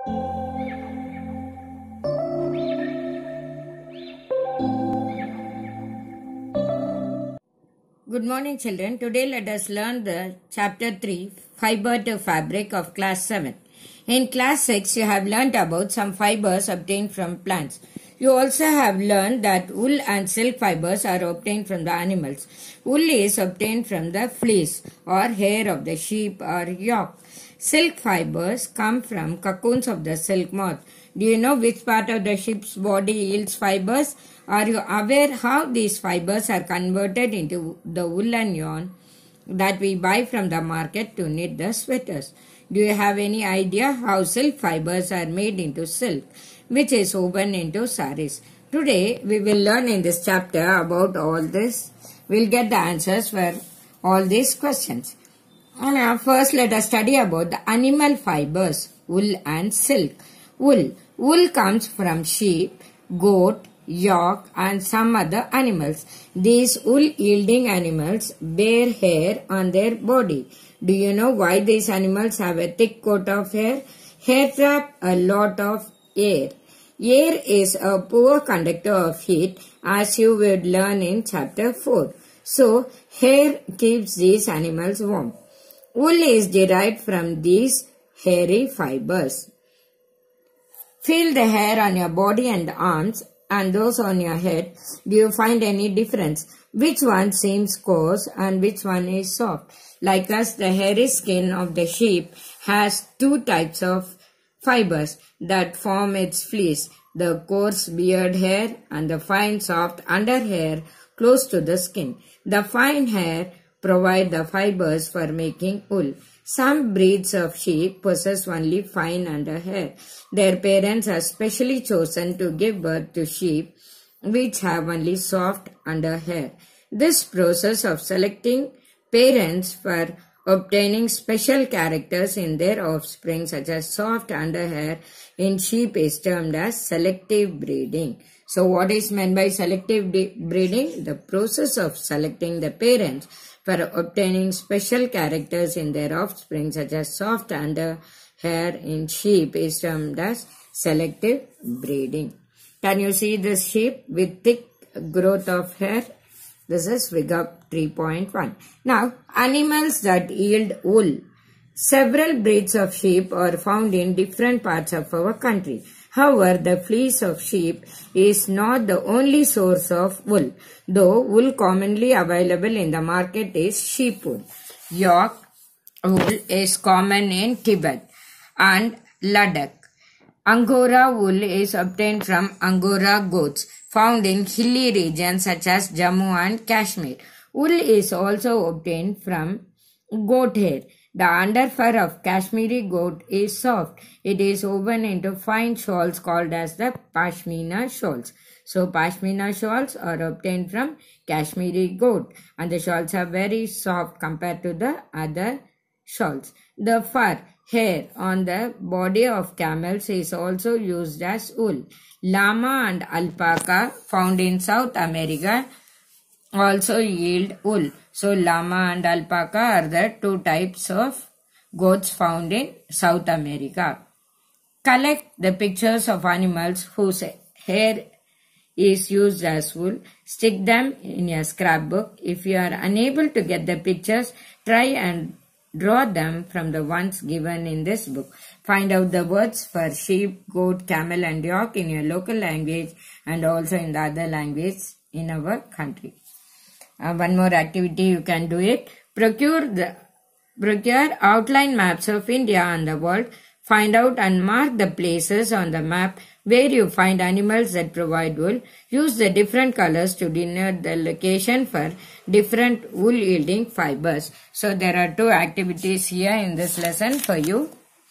Good morning, children. Today let us learn the chapter 3, Fiber to Fabric of class 7. In class 6, you have learnt about some fibers obtained from plants. You also have learned that wool and silk fibers are obtained from the animals. Wool is obtained from the fleece or hair of the sheep or yak. Silk fibers come from cocoons of the silk moth. Do you know which part of the sheep's body yields fibers? Are you aware how these fibers are converted into the woolen yarn that we buy from the market to knit the sweaters? Do you have any idea how silk fibers are made into silk, which is woven into saris? Today we will learn in this chapter about all this. We'll get the answers for all these questions. Now first let us study about the animal fibers, wool and silk. Wool. Wool comes from sheep, goat, yak and some other animals. These wool-yielding animals bear hair on their body. Do you know why these animals have a thick coat of hair? Hair trap a lot of air. Air is a poor conductor of heat, as you would learn in chapter 4. So, hair keeps these animals warm. Wool is derived from these hairy fibers. Feel the hair on your body and arms and those on your head. Do you find any difference? Which one seems coarse and which one is soft? Like us, the hairy skin of the sheep has two types of fibers that form its fleece, the coarse beard hair and the fine soft under hair close to the skin. The fine hair provide the fibers for making wool. Some breeds of sheep possess only fine under hair. Their parents are specially chosen to give birth to sheep which have only soft under hair. This process of selecting parents for obtaining special characters in their offspring such as soft under hair in sheep is termed as selective breeding. So what is meant by selective breeding? The process of selecting the parents for obtaining special characters in their offspring such as soft under hair in sheep is termed as selective breeding. Can you see this sheep with thick growth of hair? This is figure 3.1. Now, animals that yield wool. Several breeds of sheep are found in different parts of our country. However, the fleece of sheep is not the only source of wool, though wool commonly available in the market is sheep wool. Yak wool is common in Tibet and Ladakh. Angora wool is obtained from Angora goats, found in hilly regions such as Jammu and Kashmir. Wool is also obtained from goat hair. The underfur of Kashmiri goat is soft. It is woven into fine shawls called as the Pashmina shawls. So Pashmina shawls are obtained from Kashmiri goat and the shawls are very soft compared to the other shawls. The fur, hair on the body of camels is also used as wool. Llama and alpaca found in South America also yield wool. So llama and alpaca are the two types of goats found in South America. Collect the pictures of animals whose hair is used as wool. Stick them in your scrapbook. If you are unable to get the pictures, try and draw them from the ones given in this book. Find out the words for sheep, goat, camel and yak in your local language and also in the other language in our country. One more activity you can do it. Procure outline maps of India and the world. Find out and mark the places on the map where you find animals that provide wool. Use the different colors to denote the location for different wool yielding fibers. So there are two activities here in this lesson for you.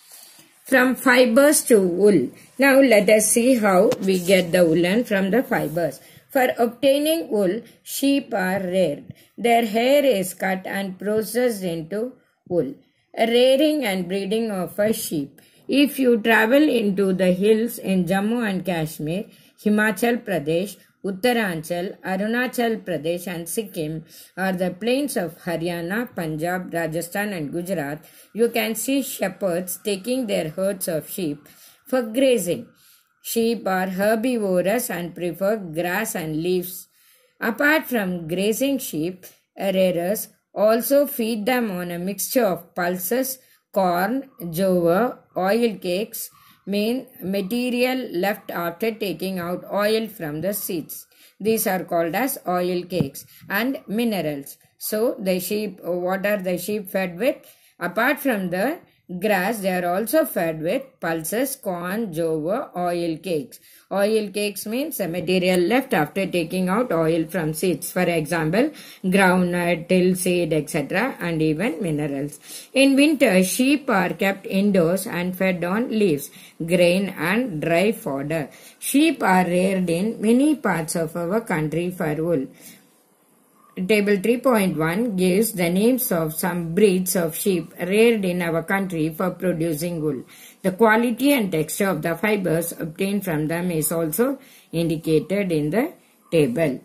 From fibers to wool. Now let us see how we get the woolen from the fibers. For obtaining wool, sheep are reared. Their hair is cut and processed into wool. Rearing and breeding of a sheep. If you travel into the hills in Jammu and Kashmir, Himachal Pradesh, Uttaranchal, Arunachal Pradesh and Sikkim, or the plains of Haryana, Punjab, Rajasthan and Gujarat, you can see shepherds taking their herds of sheep for grazing. Sheep are herbivorous and prefer grass and leaves. Apart from grazing sheep, rearers also feed them on a mixture of pulses, corn, jowar, oil cakes, main material left after taking out oil from the seeds. These are called as oil cakes, and minerals. So the sheep, what are the sheep fed with? Apart from the grass, they are also fed with pulses, corn, jowar, oil cakes. Oil cakes means the material left after taking out oil from seeds. For example, groundnut, till seed, etc. and even minerals. In winter, sheep are kept indoors and fed on leaves, grain and dry fodder. Sheep are reared in many parts of our country for wool. Table 3.1 gives the names of some breeds of sheep reared in our country for producing wool. The quality and texture of the fibers obtained from them is also indicated in the table.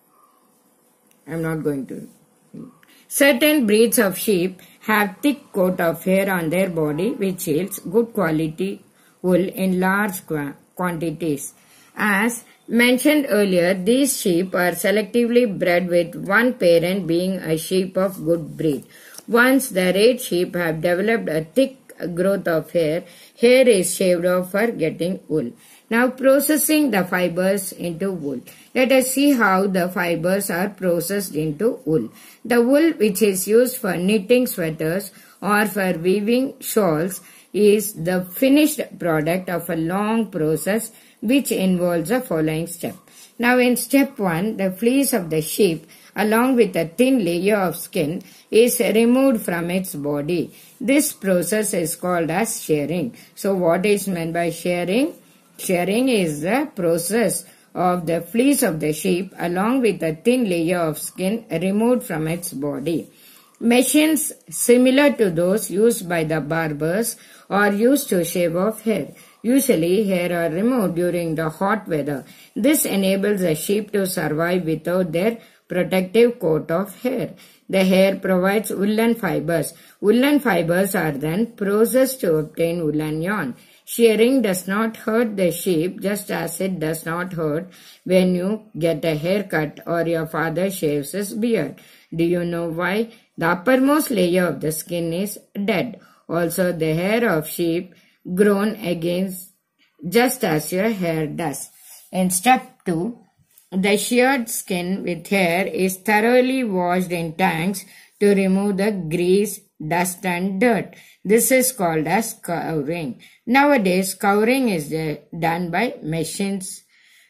I am not going to. Certain breeds of sheep have thick coat of hair on their body which yields good quality wool in large quantities. As mentioned earlier, these sheep are selectively bred with one parent being a sheep of good breed. Once the reared sheep have developed a thick growth of hair is shaved off for getting wool. Now processing the fibers into wool. Let us see how the fibers are processed into wool. The wool which is used for knitting sweaters or for weaving shawls is the finished product of a long process which involves the following step. Now in step 1, the fleece of the sheep along with a thin layer of skin is removed from its body. This process is called as shearing. So what is meant by shearing? Shearing is the process of the fleece of the sheep along with a thin layer of skin removed from its body. Machines similar to those used by the barbers are used to shave off hair. Usually, hair are removed during the hot weather. This enables the sheep to survive without their protective coat of hair. The hair provides woolen fibers. Woolen fibers are then processed to obtain woolen yarn. Shearing does not hurt the sheep just as it does not hurt when you get a haircut or your father shaves his beard. Do you know why? The uppermost layer of the skin is dead. Also, the hair of sheep grown against just as your hair does. In step 2, the sheared skin with hair is thoroughly washed in tanks to remove the grease, dust and dirt. This is called as scouring. Nowadays, scouring is done by machines.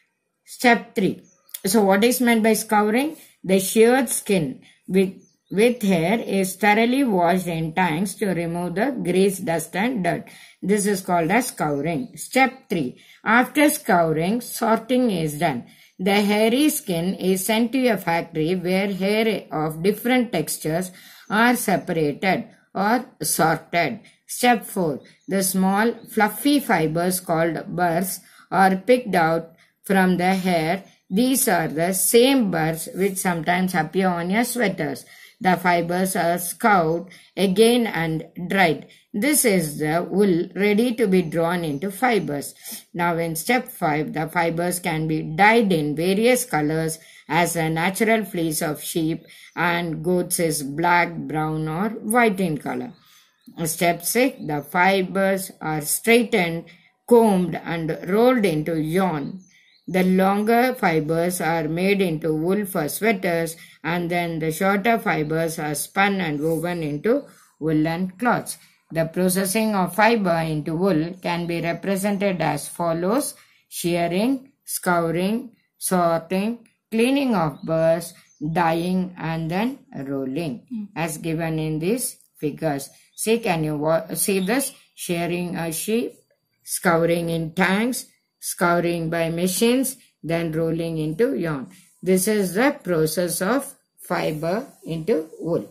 Step 3. So what is meant by scouring? The sheared skin with hair is thoroughly washed in tanks to remove the grease, dust and dirt. This is called as scouring. Step 3. After scouring, sorting is done. The hairy skin is sent to a factory where hair of different textures are separated or sorted. Step 4. The small fluffy fibers called burrs are picked out from the hair. These are the same burrs which sometimes appear on your sweaters. The fibers are scoured again and dried. This is the wool ready to be drawn into fibers. Now in step 5, the fibers can be dyed in various colors as a natural fleece of sheep and goats is black, brown or white in color. Step 6, the fibers are straightened, combed and rolled into yarn. The longer fibers are made into wool for sweaters and then the shorter fibers are spun and woven into woolen cloths. The processing of fiber into wool can be represented as follows: shearing, scouring, sorting, cleaning of burrs, dyeing and then rolling as given in these figures. See, can you see this? Shearing a sheep, scouring in tanks, scouring by machines, then rolling into yarn. This is the process of fiber into wool.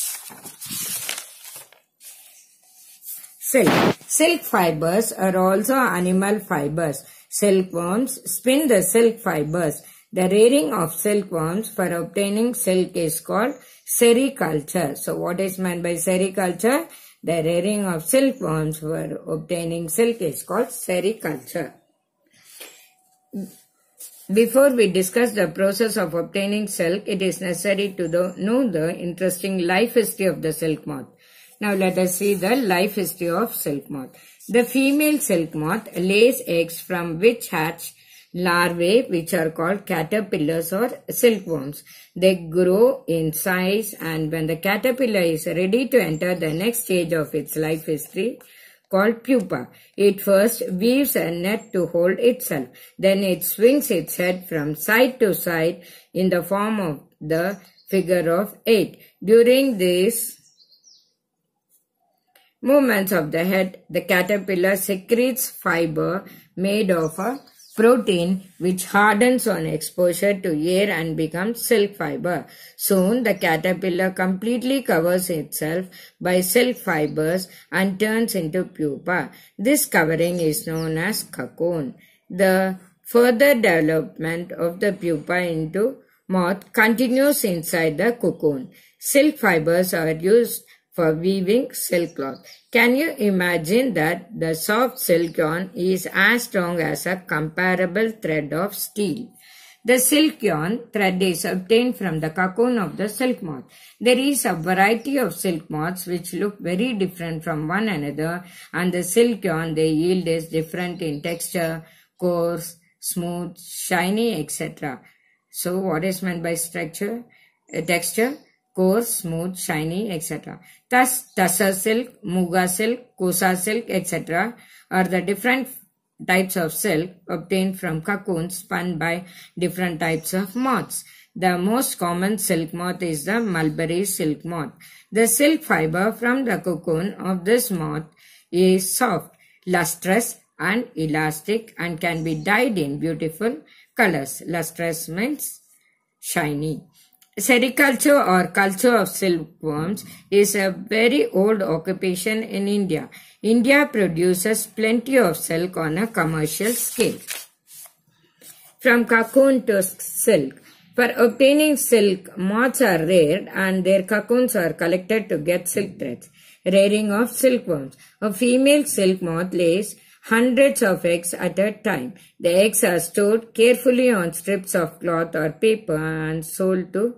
Silk. Silk fibers are also animal fibers. Silkworms spin the silk fibers. The rearing of silkworms for obtaining silk is called sericulture. So what is meant by sericulture? The rearing of silkworms for obtaining silk is called sericulture. Before we discuss the process of obtaining silk, it is necessary to know the interesting life history of the silk moth. Now let us see the life history of silk moth. The female silk moth lays eggs from which hatch larvae which are called caterpillars or silkworms. They grow in size, and when the caterpillar is ready to enter the next stage of its life history, called pupa, it first weaves a net to hold itself. Then it swings its head from side to side in the form of the figure of 8. During these movements of the head, the caterpillar secretes fiber made of a protein which hardens on exposure to air and becomes silk fiber. Soon the caterpillar completely covers itself by silk fibers and turns into pupa. This covering is known as cocoon. The further development of the pupa into moth continues inside the cocoon. Silk fibers are used for weaving silk cloth. Can you imagine that the soft silk yarn is as strong as a comparable thread of steel? The silk yarn thread is obtained from the cocoon of the silk moth. There is a variety of silk moths which look very different from one another, and the silk yarn they yield is different in texture, coarse, smooth, shiny, etc. So what is meant by structure? Texture? Coarse, smooth, shiny, etc. Thus, tussar silk, muga silk, kosa silk, etc. are the different types of silk obtained from cocoons spun by different types of moths. The most common silk moth is the mulberry silk moth. The silk fiber from the cocoon of this moth is soft, lustrous, and elastic, and can be dyed in beautiful colors. Lustrous means shiny. Sericulture or culture of silkworms is a very old occupation in India. India produces plenty of silk on a commercial scale. From cocoon to silk. For obtaining silk, moths are reared and their cocoons are collected to get silk threads. Rearing of silkworms. A female silk moth lays hundreds of eggs at a time. The eggs are stored carefully on strips of cloth or paper and sold to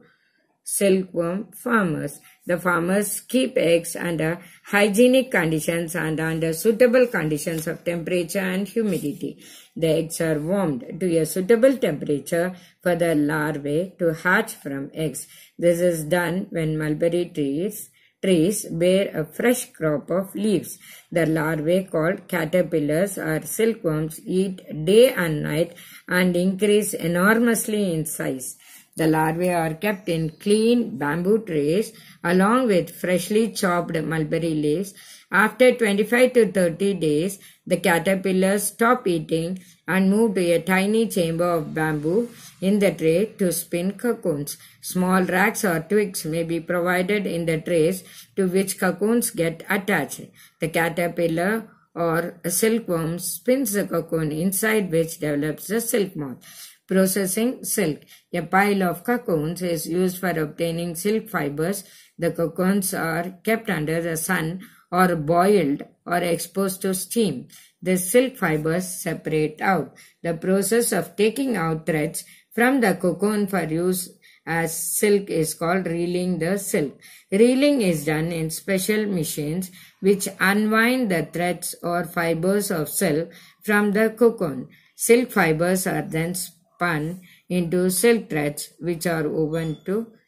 silkworm farmers. The farmers keep eggs under hygienic conditions and under suitable conditions of temperature and humidity. The eggs are warmed to a suitable temperature for the larvae to hatch from eggs. This is done when mulberry trees bear a fresh crop of leaves. The larvae called caterpillars or silkworms eat day and night and increase enormously in size. The larvae are kept in clean bamboo trays along with freshly chopped mulberry leaves. After 25 to 30 days, the caterpillars stop eating and move to a tiny chamber of bamboo in the tray to spin cocoons. Small racks or twigs may be provided in the trays to which cocoons get attached. The caterpillar or silkworm spins the cocoon inside which develops the silk moth. Processing silk. A pile of cocoons is used for obtaining silk fibers. The cocoons are kept under the sun or boiled or exposed to steam. The silk fibers separate out. The process of taking out threads from the cocoon for use as silk is called reeling the silk. Reeling is done in special machines which unwind the threads or fibers of silk from the cocoon. Silk fibers are then spun into silk threads which are woven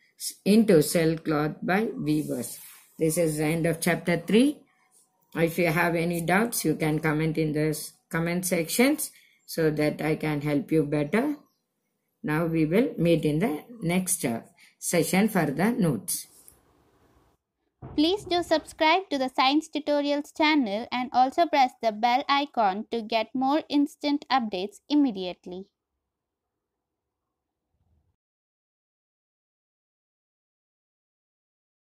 into silk cloth by weavers. This is the end of chapter 3. If you have any doubts, you can comment in the comment sections so that I can help you better. Now we will meet in the next session for the notes. Please do subscribe to the Science Tutorials channel and also press the bell icon to get more instant updates immediately.